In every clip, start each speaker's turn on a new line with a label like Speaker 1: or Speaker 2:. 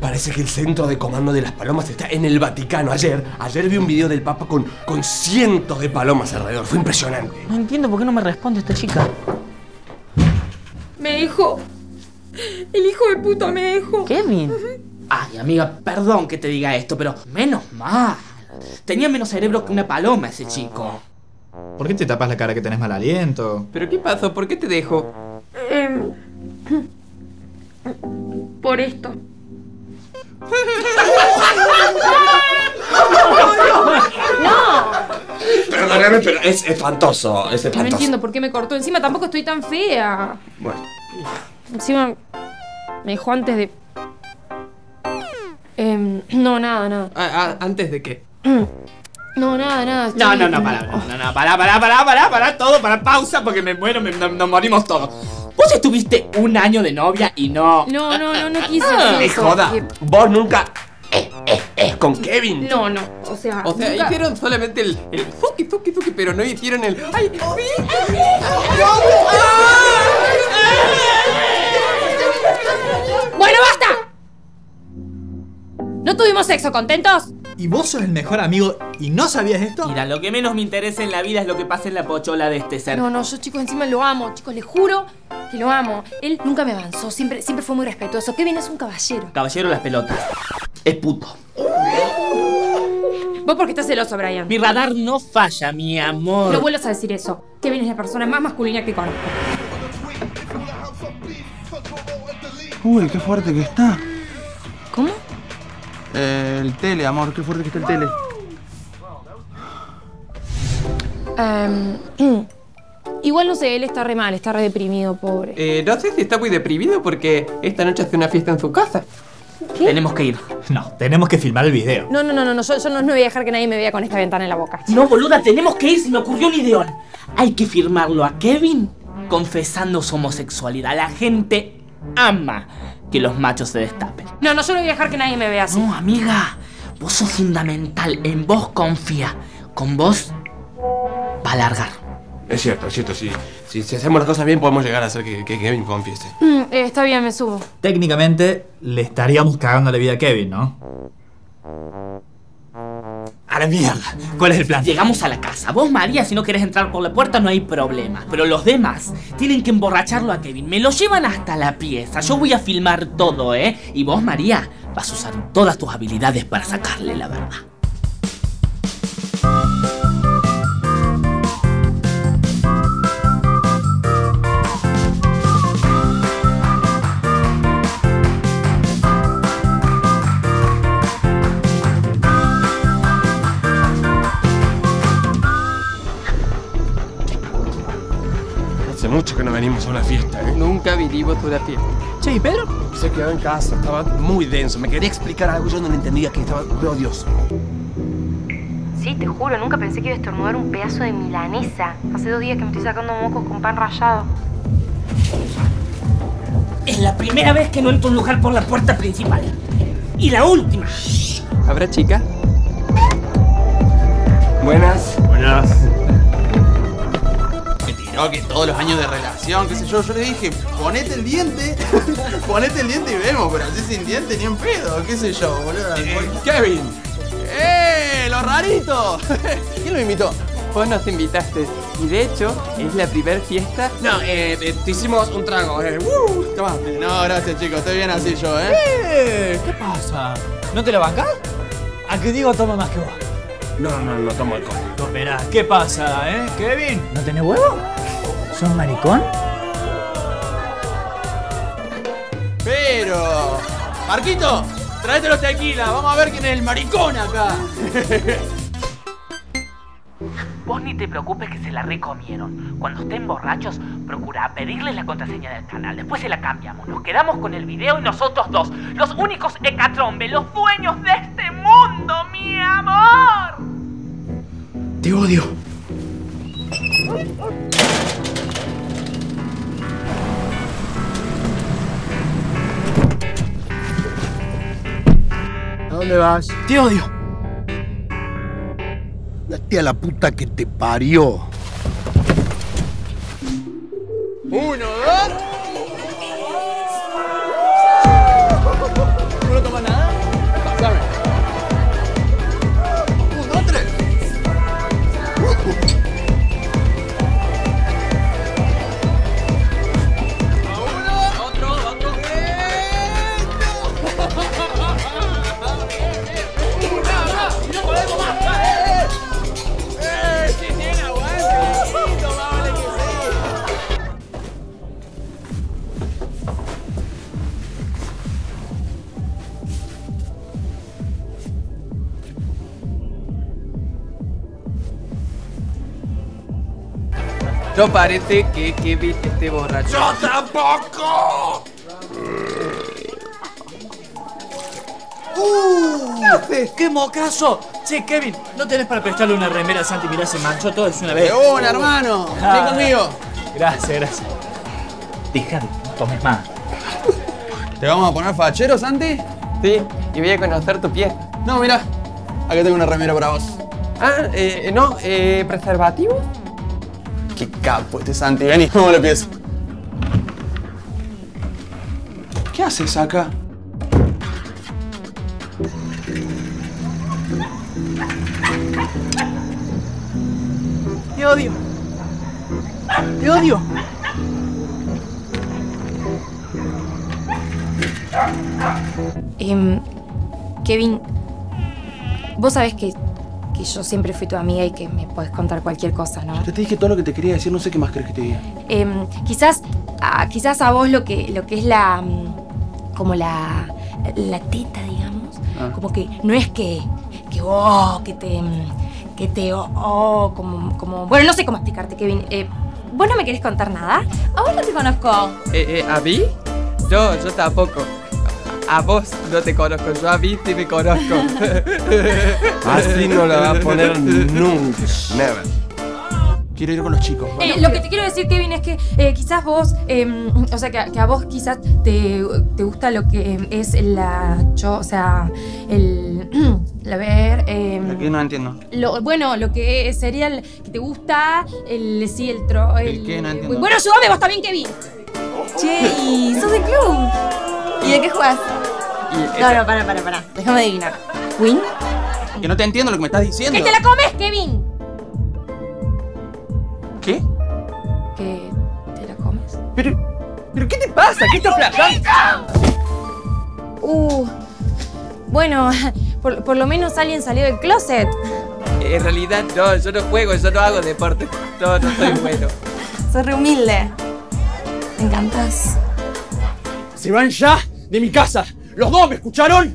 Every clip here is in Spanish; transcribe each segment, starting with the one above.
Speaker 1: Parece que el centro de comando de las palomas está en el Vaticano. Ayer vi un video del Papa con cientos de palomas alrededor. Fue impresionante.
Speaker 2: No entiendo por qué no me responde esta chica.
Speaker 3: Me dejó. El hijo de puta me dejó.
Speaker 2: ¿Kevin?
Speaker 4: Ay, amiga, perdón que te diga esto, pero menos mal. Tenía menos cerebro que una paloma ese chico.
Speaker 5: ¿Por qué te tapas la cara que tenés mal aliento?
Speaker 6: ¿Pero qué pasó? ¿Por qué te dejo?
Speaker 3: Por esto.
Speaker 1: Perdóname, pero es espantoso. Es espantoso.
Speaker 3: No entiendo por qué me cortó. Encima tampoco estoy tan fea.
Speaker 1: Bueno.
Speaker 3: Encima me dejó antes de... no, nada.
Speaker 6: ¿Antes de qué?
Speaker 3: No, nada.
Speaker 4: Pará, todo, para pausa, porque me muero, nos morimos todos. Vos estuviste un año de novia y no...
Speaker 3: No quise hacer eso.
Speaker 1: Joda, vos nunca... con Kevin.
Speaker 3: No, o sea, nunca...
Speaker 6: hicieron solamente el fuki, pero no hicieron el... ¡Ay!
Speaker 3: ¡Bueno, basta! ¿No tuvimos sexo? ¿Contentos?
Speaker 5: ¿Y vos sos el mejor amigo y no sabías esto?
Speaker 4: Mira, lo que menos me interesa en la vida es lo que pasa en la pochola de este ser.
Speaker 3: No, yo, chicos, encima lo amo. Chicos, les juro que lo amo. Él nunca me avanzó, siempre fue muy respetuoso. Kevin es un caballero.
Speaker 4: Caballero las pelotas. Es puto.
Speaker 3: Vos porque estás celoso, Brian.
Speaker 4: Mi radar no falla, mi amor.
Speaker 3: No vuelvas a decir eso. Kevin es la persona más masculina que conozco.
Speaker 7: Uy, qué fuerte que está.
Speaker 3: ¿Cómo?
Speaker 7: El tele, amor, qué fuerte que está el tele.
Speaker 3: Igual no sé, él está re mal, está re deprimido, pobre.
Speaker 6: No sé si está muy deprimido porque esta noche hace una fiesta en su casa.
Speaker 3: ¿Qué?
Speaker 4: Tenemos que ir.
Speaker 5: No, tenemos que filmar el video.
Speaker 3: No, yo no voy a dejar que nadie me vea con esta ventana en la boca.
Speaker 4: No, boluda, tenemos que ir, se me ocurrió un ideón. Hay que firmarlo a Kevin confesando su homosexualidad. La gente ama que los machos se destapen.
Speaker 3: No, yo no voy a dejar que nadie me vea así.
Speaker 4: No, amiga, vos sos fundamental, en vos confía. Con vos va a largar.
Speaker 1: Es cierto, sí. Si hacemos las cosas bien, podemos llegar a hacer que Kevin confiese.
Speaker 3: Está bien, me subo.
Speaker 5: Técnicamente, le estaríamos cagando la vida a Kevin, ¿no? A la mierda. ¿Cuál es el plan?
Speaker 4: Llegamos a la casa. Vos, María, si no querés entrar por la puerta no hay problema. Pero los demás tienen que emborracharlo a Kevin. Me lo llevan hasta la pieza. Yo voy a filmar todo, ¿eh? Y vos, María, vas a usar todas tus habilidades para sacarle la verdad.
Speaker 1: Hace mucho que no venimos a una fiesta, ¿eh?
Speaker 6: Nunca vinimos a una fiesta.
Speaker 5: Che, ¿y Pedro?
Speaker 1: Se quedó en casa, estaba muy denso. Me quería explicar algo, yo no lo entendía, que estaba odioso.
Speaker 3: Sí, te juro, nunca pensé que iba a estornudar un pedazo de milanesa. Hace 2 días que me estoy sacando mocos con pan rallado.
Speaker 4: Es la primera vez que no entro a un lugar por la puerta principal. Y la última.
Speaker 6: ¿Habrá chica?
Speaker 1: Buenas.
Speaker 7: Me tiró que todos los años de relación, qué sé yo le dije, ponete el diente y vemos, pero así sin diente ni en pedo, qué sé yo, boludo.
Speaker 1: Kevin.
Speaker 7: ¡Lo rarito! ¿Quién lo invitó?
Speaker 6: Vos nos invitaste. Y de hecho, es la primer fiesta.
Speaker 1: No, te hicimos un trago, toma.
Speaker 7: No, gracias chicos, estoy bien así yo,
Speaker 2: ¿Qué pasa? ¿No te la bancás? ¿A qué digo toma más que vos?
Speaker 1: No tomo alcohol.
Speaker 2: Esperá, ¿qué pasa, Kevin? ¿No tenés huevo? ¿Sos un maricón?
Speaker 7: Pero... Marquito, tráete los tequila, vamos a ver quién es el maricón acá.
Speaker 4: Vos ni te preocupes que se la recomieron. Cuando estén borrachos, procura pedirles la contraseña del canal. Después se la cambiamos. Nos quedamos con el video y nosotros dos, los únicos hecatombe, los dueños de este mundo, mi amor.
Speaker 1: Te odio.
Speaker 7: ¿A dónde vas?
Speaker 2: Te odio.
Speaker 7: Date a la puta que te parió. 1, 2.
Speaker 2: ¿No lo tomas nada?
Speaker 6: No parece que Kevin esté borracho.
Speaker 1: ¡Yo tampoco!
Speaker 2: ¿Qué haces? ¡Qué mocazo! Che, Kevin, ¿no tenés para prestarle una remera a Santi? Mirá, se manchó todo, es una vez.
Speaker 7: ¡De una, hermano! ¡Ven conmigo!
Speaker 2: Gracias. Deja de no tomes más.
Speaker 7: ¿Te vamos a poner fachero, Santi?
Speaker 6: Sí, y voy a conocer tu piel.
Speaker 7: No, mira. Acá tengo una remera para vos.
Speaker 6: Ah, no, ¿preservativo?
Speaker 7: Qué capo este Santi. Vení, vamos a la pieza. ¿Qué haces acá?
Speaker 2: Te odio. Te odio.
Speaker 3: Kevin, vos sabés que yo siempre fui tu amiga y que me podés contar cualquier cosa, ¿no?
Speaker 7: Ya te dije todo lo que te quería decir, no sé qué más querés que te diga.
Speaker 3: Quizás a vos lo que es la... como la teta, digamos. Como que no es que como... Bueno, no sé cómo explicarte, Kevin. ¿Vos no me querés contar nada? ¿A vos no te conozco?
Speaker 6: ¿A mí? Yo tampoco. A vos no te conozco, yo a mí sí me conozco.
Speaker 1: Así no la va a poner nunca. Never.
Speaker 7: Quiero ir con los chicos. ¿Vale?
Speaker 3: Lo que te quiero decir, Kevin, es que quizás vos, o sea, que a vos quizás te gusta lo que es a ver,
Speaker 7: Aquí no entiendo.
Speaker 3: lo que sería que te gusta, ¿El
Speaker 7: qué? No entiendo.
Speaker 3: Bueno, ayúdame vos también, Kevin. Che, ¿y sos del club? ¿Y de qué jugás? No, para. Déjame adivinar. ¿Queen?
Speaker 7: Que no te entiendo lo que me estás diciendo.
Speaker 3: ¡Que te la comes, Kevin!
Speaker 7: ¿Qué?
Speaker 3: ¿Que te la comes?
Speaker 6: ¿Pero qué te pasa? ¿Qué estás flasheando?
Speaker 3: Bueno, por lo menos alguien salió del closet.
Speaker 6: En realidad no, yo no juego, yo no hago deporte. No soy bueno.
Speaker 3: Sos re humilde. Me encantas.
Speaker 2: ¡Se van ya de mi casa! ¡Los dos, me escucharon!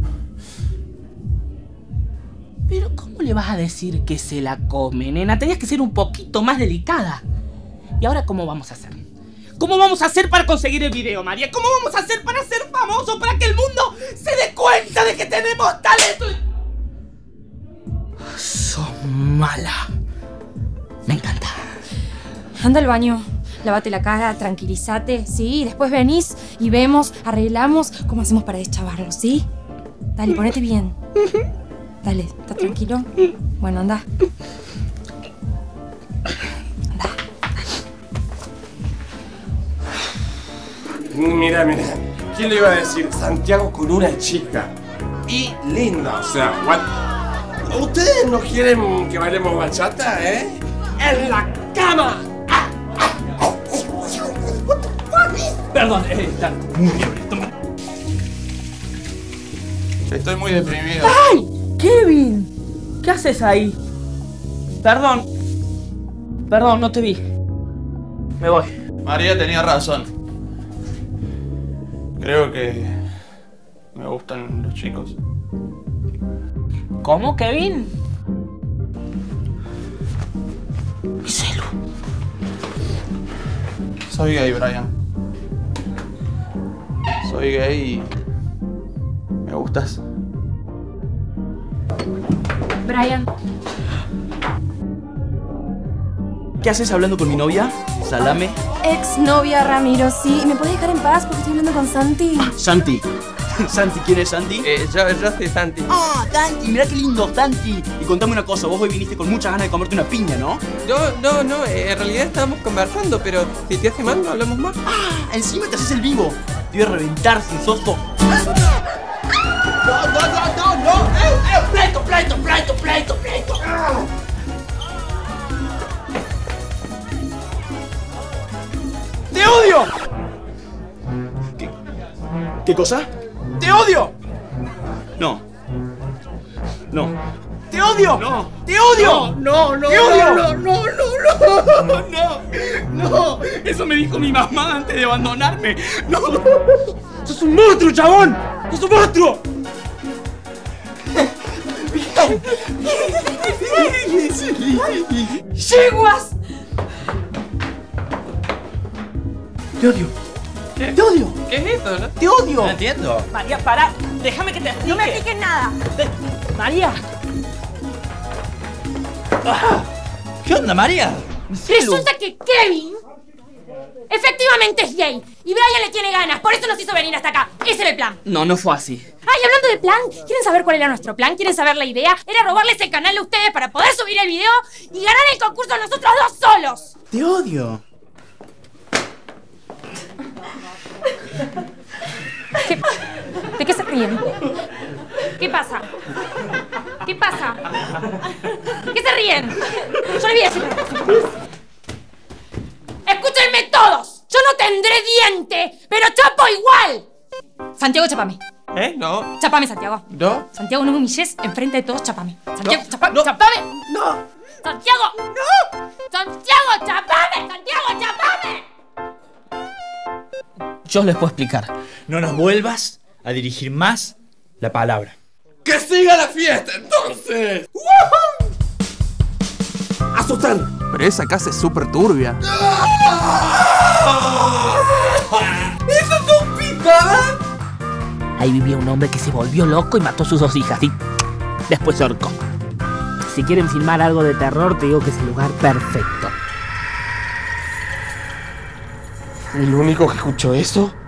Speaker 2: Pero ¿cómo le vas a decir que se la come, nena? Tenías que ser un poquito más delicada. ¿Y ahora cómo vamos a hacer? ¿Cómo vamos a hacer para conseguir el video, María? ¿Cómo vamos a hacer para ser famosos? Para que el mundo se dé cuenta de que tenemos talento. Sos mala. Me encanta.
Speaker 3: Anda al baño. Lávate la cara, tranquilízate, ¿sí? Después venís y vemos, arreglamos cómo hacemos para deschavarlo, ¿sí? Dale, ponete bien. Dale, ¿estás tranquilo? Bueno, anda.
Speaker 1: Mira. ¿Quién le iba a decir? Santiago con una chica. Y linda, o sea, ¿ustedes no quieren que bailemos bachata, ¡En la cama!
Speaker 2: Perdón, está muy violento.
Speaker 7: Estoy muy deprimido.
Speaker 2: ¡Ay! ¡Kevin! ¿Qué haces ahí? Perdón, no te vi. Me voy.
Speaker 7: María tenía razón. Creo que me gustan los chicos.
Speaker 2: ¿Cómo, Kevin? Mi celu.
Speaker 7: Soy gay, Brian. Soy gay y me gustas.
Speaker 3: Brian.
Speaker 2: ¿Qué haces hablando con mi novia? Salame.
Speaker 3: Ex novia Ramiro, sí. ¿Me puedes dejar en paz porque estoy hablando con Santi?
Speaker 2: Santi. ¿Santi? ¿Quién es Santi?
Speaker 6: Yo soy Santi.
Speaker 2: ¡Ah, Santi! Mirá qué lindo, Santi. Y contame una cosa, vos hoy viniste con muchas ganas de comerte una piña, ¿no?
Speaker 6: No, en realidad estábamos conversando, pero si te hace mal, no hablamos más.
Speaker 2: ¡Ah! Encima te haces el vivo. Te voy a reventar sin sosto. ¡No! ¡Pleito! ¡Te odio! ¿Qué cosa? ¡Te odio! No. ¡Te odio! ¡No! ¡Te odio! ¡No! ¡Te odio! ¡No! Eso me dijo mi mamá antes de abandonarme. ¡No! ¡Sos un monstruo, chabón! ¡Sos un monstruo!
Speaker 3: ¡Yeguas!
Speaker 5: Te odio.
Speaker 6: ¿Qué?
Speaker 5: Te odio.
Speaker 6: ¿Qué es esto, no?
Speaker 5: Te odio.
Speaker 8: No entiendo.
Speaker 2: María, pará. Déjame que te explique.
Speaker 3: No me expliques nada.
Speaker 2: María.
Speaker 8: ¿Qué onda, María?
Speaker 3: Resulta que Kevin efectivamente es gay. Y Brian le tiene ganas. Por eso nos hizo venir hasta acá. Ese era el plan.
Speaker 2: No, no fue así.
Speaker 3: Ay, hablando de plan, ¿quieren saber cuál era nuestro plan? ¿Quieren saber la idea? Era robarles el canal a ustedes para poder subir el video y ganar el concurso nosotros dos solos.
Speaker 8: Te odio.
Speaker 3: ¿De qué se ríen? ¿Qué pasa? ¿Qué pasa? ¿Qué se ríen? Yo les voy a decir una cosa. ¡Escúchenme todos! Yo no tendré diente, pero chapo igual. Santiago, chapame.
Speaker 6: No.
Speaker 3: Chapame, Santiago.
Speaker 6: ¿No?
Speaker 3: Santiago, no me humilles enfrente de todos, chapame. Santiago,
Speaker 6: No,
Speaker 3: chapame.
Speaker 6: no.
Speaker 3: ¡Chapame!
Speaker 6: ¡No!
Speaker 3: ¡Santiago! ¡No! ¡Santiago, chapame! ¡Santiago, chapame!
Speaker 2: Yo les puedo explicar.
Speaker 8: No nos vuelvas a dirigir más la palabra.
Speaker 1: ¡Que siga la fiesta, entonces! ¡Woohoo! ¡Asustar!
Speaker 7: Pero esa casa es súper turbia.
Speaker 1: ¡Esas son picadas!
Speaker 2: Ahí vivía un hombre que se volvió loco y mató a sus 2 hijas y después se ahorcó. Si quieren filmar algo de terror, te digo que es el lugar perfecto.
Speaker 1: ¿El único que escuchó eso?